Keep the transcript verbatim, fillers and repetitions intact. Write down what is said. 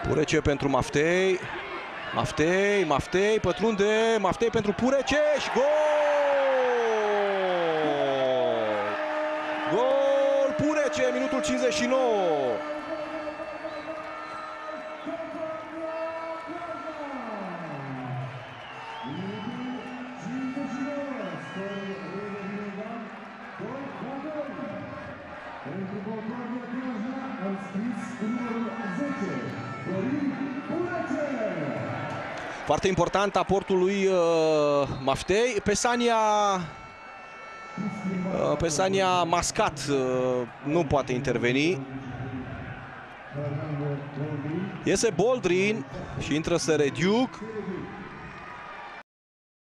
Purece pentru Maftei. Maftei, Maftei, pătrunde, Maftei pentru Purece și gol! Gol Purece, minutul cincizeci și nouă. Foarte important aportul lui uh, Maftei. Pesania uh, Pesania mascat uh, nu poate interveni. Iese Boldrin și intră Sărediuc.